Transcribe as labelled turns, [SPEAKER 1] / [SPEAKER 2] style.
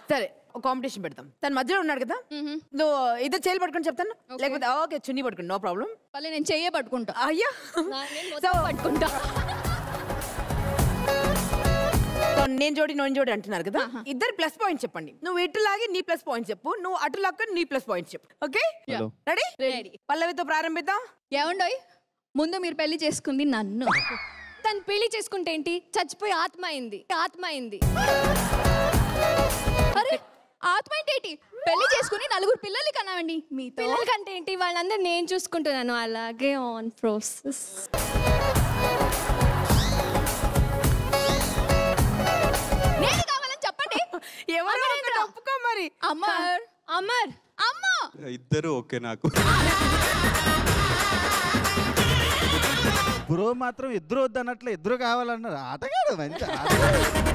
[SPEAKER 1] సరే ఒక కాంపిటీషన్ పెడతాం. తన మధ్యలో ఉన్నాడు కదా, నువ్వు ఇద్దరు చేయి పట్టుకుని చెప్తాను, లేకపోతే ఓకే చున్నీ పట్టుకుని నో ప్రాబ్లం.
[SPEAKER 2] నేను చెయ్యే పట్టుకుంటా.
[SPEAKER 1] అయ్యా
[SPEAKER 2] పట్టుకుంటా.
[SPEAKER 1] నేను జోడి అంటున్నారు కదా, ఇద్దరు ప్లస్ పాయింట్ చెప్పండి. నువ్వు ఇటు లాగి నీ ప్లస్ పాయింట్ చెప్పు, నువ్వు అటు లాక్క నీ ప్లస్ పాయింట్ చెప్పు. Okay ready? పల్లవితో ప్రారంభిద్దాం.
[SPEAKER 2] ఏమండోయ్, ముందు మీరు పెళ్లి చేసుకుంది నన్ను.
[SPEAKER 3] తను పెళ్లి చేసుకుంటే ఏంటి, చచ్చిపోయి ఆత్మ అయింది.
[SPEAKER 2] అరే ఆత్మ ఏంటి? పెళ్లి చేసుకుని 4 పిల్లలు కన్నామండి. మీ
[SPEAKER 3] పిల్లల కంటే ఏంటి, వాళ్ళందరూ నేను చూసుకుంటున్నాను. అలాగే ఆన్ ప్రాసెస్.
[SPEAKER 2] నేను కావాలని చెప్పండి.
[SPEAKER 1] ఎవరు ఒప్పుకో మరి.
[SPEAKER 2] అమర్
[SPEAKER 3] అమర్
[SPEAKER 2] అమ్మ
[SPEAKER 4] ఇద్దరు ఓకే నాకు.
[SPEAKER 5] బ్రో మాత్రం ఇద్దరు వద్దన్నట్లు ఇద్దరు కావాలన్నారు. ఆటగాడు మంచి